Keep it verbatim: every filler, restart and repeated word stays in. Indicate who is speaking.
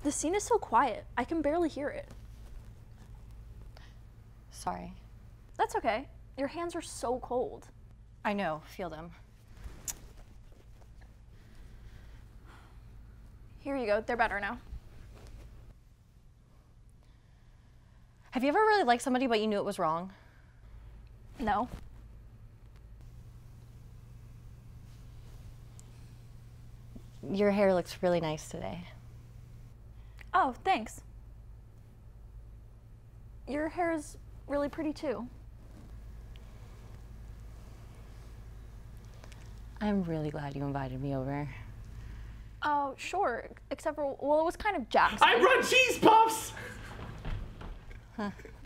Speaker 1: The scene is so quiet. I can barely hear it.
Speaker 2: Sorry.
Speaker 1: That's okay. Your hands are so cold.
Speaker 2: I know, feel them.
Speaker 1: Here you go, they're better now.
Speaker 2: Have you ever really liked somebody but you knew it was wrong?
Speaker 1: No.
Speaker 2: Your hair looks really nice today.
Speaker 1: Oh, thanks. Your hair is really pretty too.
Speaker 2: I'm really glad you invited me over.
Speaker 1: Oh, sure, except for, well, it was kind of Jack's.
Speaker 3: I run cheese puffs!
Speaker 2: Huh.